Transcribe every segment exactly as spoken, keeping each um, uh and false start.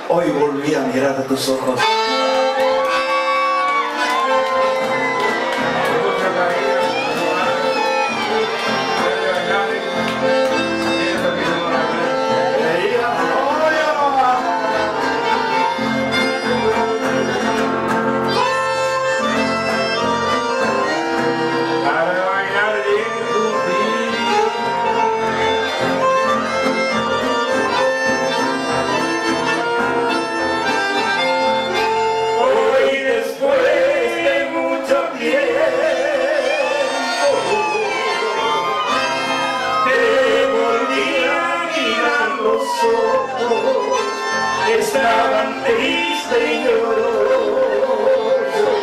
Hoy volví a mirar a tus ojos. Estaban tristes y llorosos,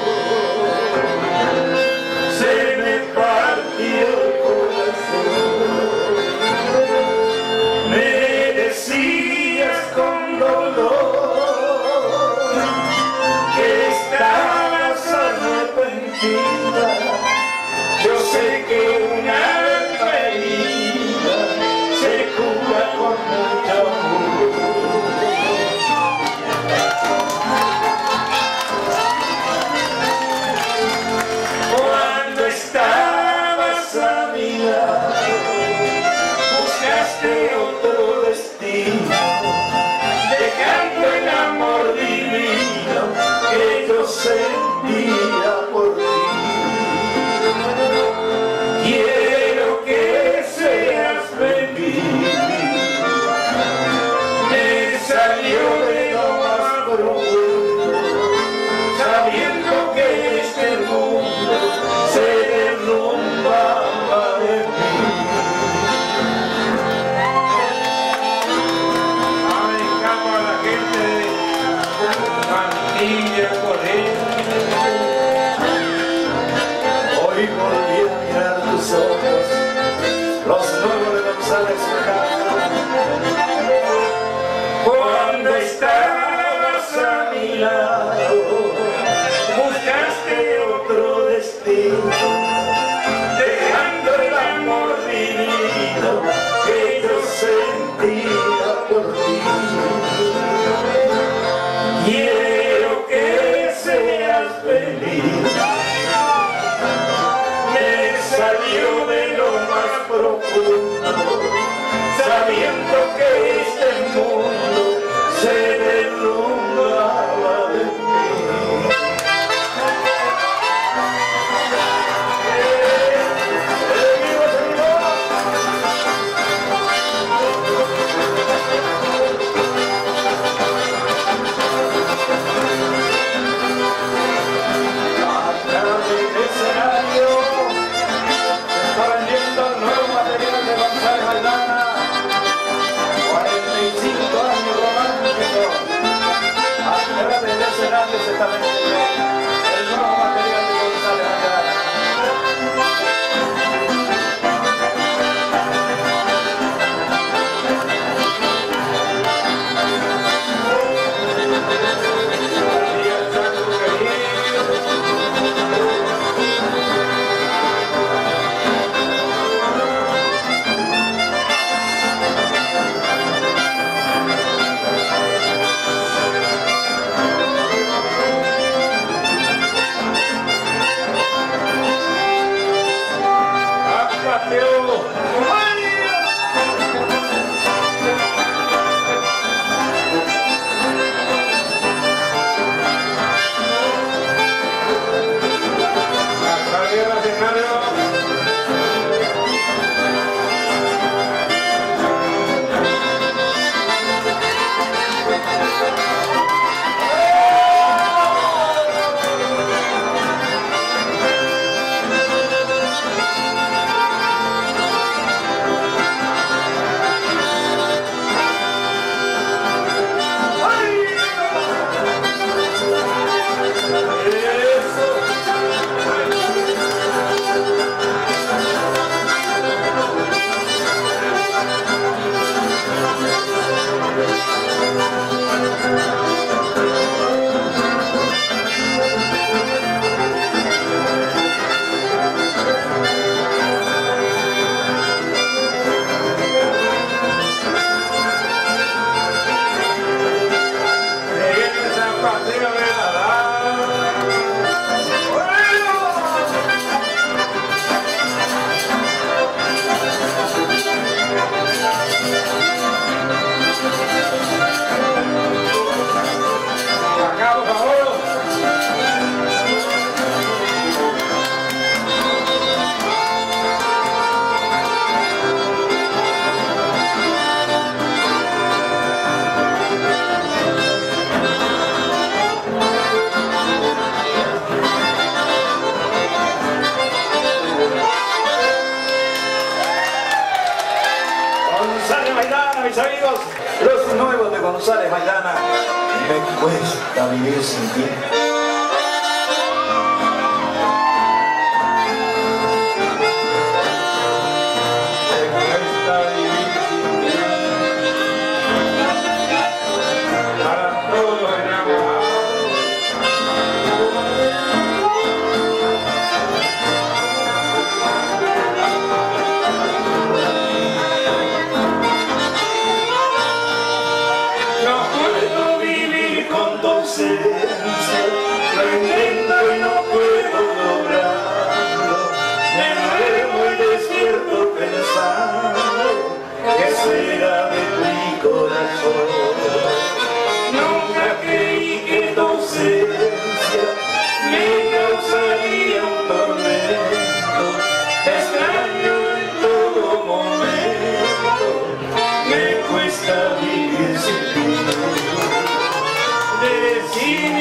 se me partió el corazón. Me decías con dolor que estabas arrepentida. Yo sé que una alma herida se cura con mucho amor. Otro destino, dejando el amor divino que yo sentía por ti. Quiero que seas feliz. Me salió de lo más profundo, sabiendo que este mundo se derrumbaba de mí. Hoy volví a mirar tus ojos, los nuevos de González Mejía. Cuando estabas a mi lado, buscaste otro destino, dejando el amor divino que yo sentía por ti. Quiero que seas feliz. Me salió de lo más profundo, sabiendo que este mundo se derrumbaba de mí. Está vendiendo el nuevo material de González Aldana. González, Maidana. Me cuesta vivir sin ti. Lo intento y no puedo lograrlo. Me duermo y despierto pensando que será de mi corazón. Nunca creí que tu ausencia me causaría un tormento. Te extraño en todo momento. Me cuesta vivir sin ti. Decir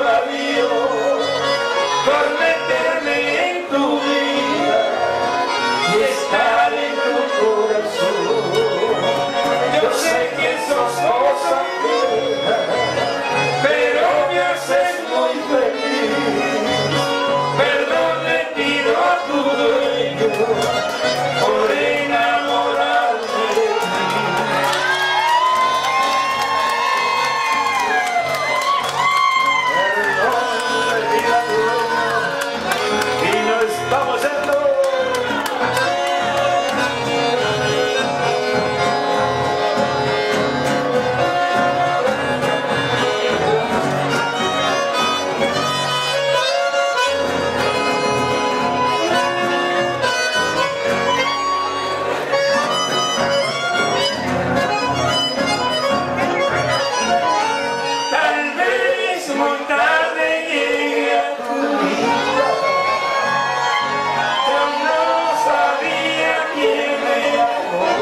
adiós por meterme en tu vida y estar en tu corazón. Yo sé que sos cosa fea, pero me haces muy feliz. Perdón le pido a tu dueño por enamorarme de ti. Vamos yendo. Tal vez muy tarde llegue a tu vida. Yo no sabía quién era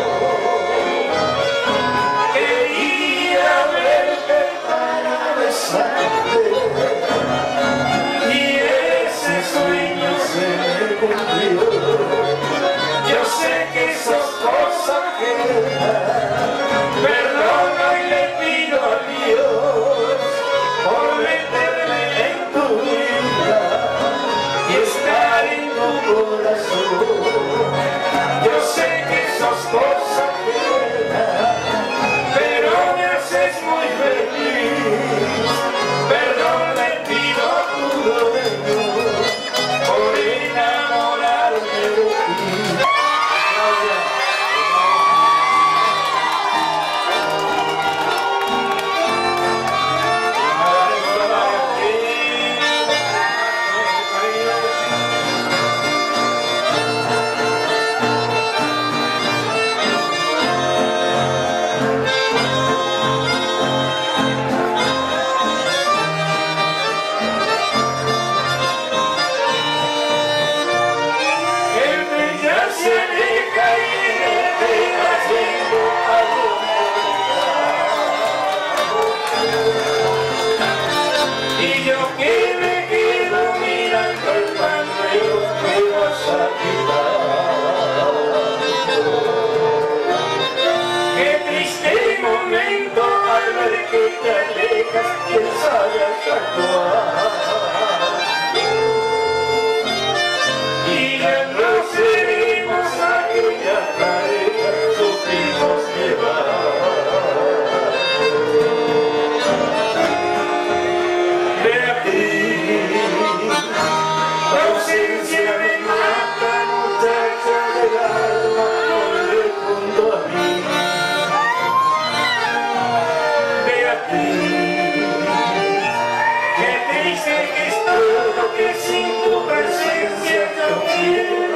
yo. Quería verte para besarte y ese sueño se me cumplió. Yo sé que sos cosa que perdona y le pido a Dios por meterme en tu vida y estar en tu corazón. Yo sé que sos cosa que pero me haces muy feliz. Perdón le pido a tu dueño por enamorarme de ti. Se deja y te vas yendo a donde y yo que me quedo mirando el pañuelo que vas a quitar. Qué triste momento al ver que te alejas, quién sabe hasta actuar. Y ya no seremos aquella pareja, supimos llevar. Beatriz, tu ausencia me mata, muchacha del alma, vuelve junto a mí. Beatriz, qué triste que es todo, que sin tu presencia yo quiero.